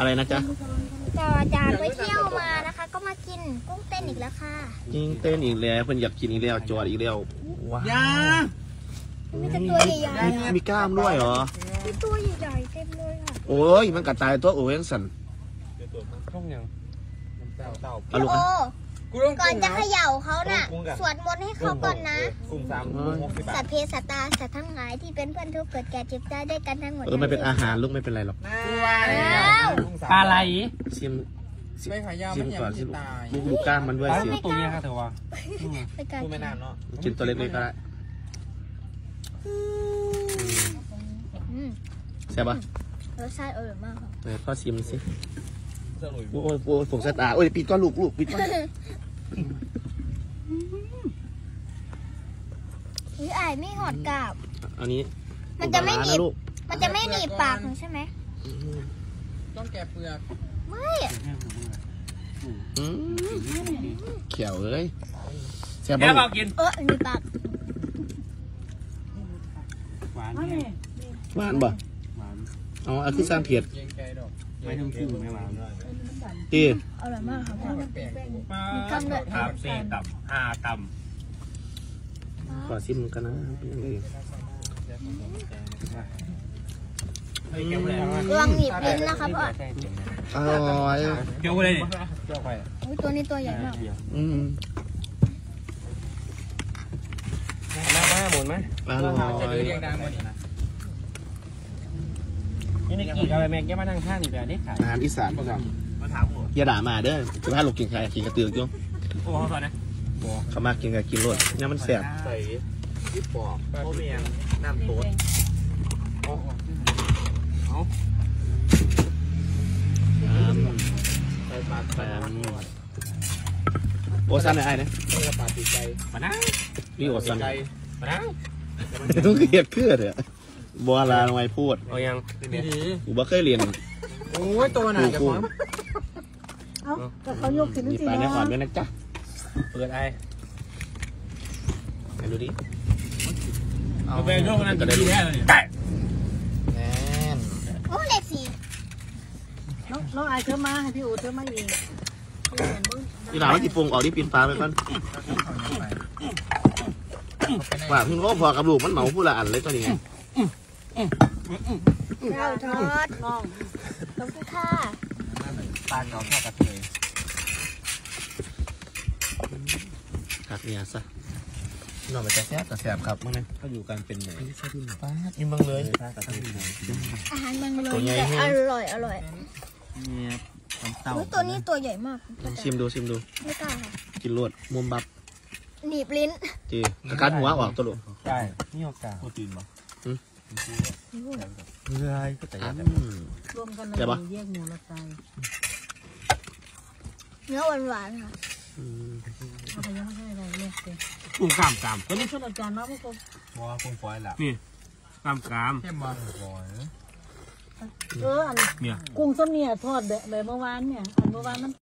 อะไรนะจ๊ะอาจารย์ไปเที่ยวมานะคะก็มากินกุ้งเต้นอีกแล้วค่ะยิงเต้นอีกแล้วเพิ่นอยากกินอีกแล้วจอดอีกแล้วว้าวมีแต่ตัวใหญ่มีกล้ามด้วยเหรอมีตัวใหญ่ๆเต็มเลยค่ะโอ้ยมันกัดตายตัวโอ้ยสั่นช่องยังเอาลูกก่อนจะเขย่าเขาน่ะสวดมนต์ให้เขาก่อนนะสัตว์เพศสัตว์ตาสัตว์ทั้งหลายที่เป็นเพื่อนทุกเกิดแก่เจ็บตายได้กันทั้งหมดไม่เป็นอาหารลูกไม่เป็นไรหรอกปลาไหลชิมไม่ขายาวชิมก่อนชิมลูกดูกล้ามมันด้วยสิตัวนี้ค่ะเถอะวะพูดไม่นานเนาะกินตัวเล็กๆก็ได้ใช่ปะรสชาติอร่อยมากค่ะพ่อชิมสิโอ้ยฝงสตาร์โอ้ยปิดก้อนลูกปิดก้อนนี่ไอ้ไม่หอดกาบอันนี้มันจะไม่หนีบปากใช่ไหมต้องแกะเปลือกไม่เขียวเลยแซ่บบ้างกินมีปากหวานบ่เอาคือสร้างเพียรไม่ต้องชื่อไม่หวานตีอร่อยมากครับทำเลย4 ตับ 5 ตับขอชิมกันนะลองหนีบลิ้นนะครับพ่ออร่อยเกี่ยวเลยตัวนี้ตัวใหญ่มากมาหมุนไหมอร่อยนี่กี่อะไรแม็กยังมานั่งข้างนี่แบบนี้ขายอาหารอีสานประจำอย่าด่ามาเด้อจะพาลูกกินใครกินกระตือกยุ่งโอ้เขาสอนนะเขามากินกับกินรสเนี่ยมันแสบใส่ที่ปอกโอเมียงน้ำตัวใส่ปลาแซมโอซันอะไรเนี่ยปลาตีใจมานะนี่โอซันมานะต้องเกลียดเพื่อนเหรอบัวลาลงไปพูดเอายังกูบ่เคยเรียนโอ้ยตัวไหนจะพร้อมแต่เขายกขึ้นจริงๆนะปลาเนี่ยอ่อนด้วยนะจ๊ะเปิดไอไปดูดิเอาไปโยกนั่นก็ได้ดีแน่เลยแน่นโอ้เล็กสิน้องไอเธอมาให้พี่อู๋เธอมาอีกที่หลังเราจีปรุงออกที่ปีนฟ้าไปก่อนว่าพึ่งโลพอกับลูกมันเหมาผู้ละอันเลยตัวนี้ไงเราทอดมองขอบคุณค่ะปลาเนาะทอดกระเทยกัดเนี่ยซะนอนไปจะแซ่บแต่แซ่บครับมั้งเนี่ยเขาอยู่กันเป็นไหนป้าอิ่มบังเลยอาหารบังเลยแต่อร่อยเนี่ยตัวนี้ตัวใหญ่มากชิมดูไม่กล้าค่ะกินรวดมุมบับหนีบลิ้นจีกัดหัวออกตัวลูกใช่นี่โอกาสโปรตีนมั้งเรื่อยก็แต่รวมกันเลยแยกหมูละใจเนื้อหวานค่ะเอาไปยังไม่ได้อะไรเลยกุ้งกามตัวนี้ชุดอาจารย์นะพวกผมว้ากุ้งฝอยละนี่กามเข้มบอลฝอยอันกุ้งส้มเนี่ยทอดแบบเมื่อวานเนี่ยอันเมื่อวานมัน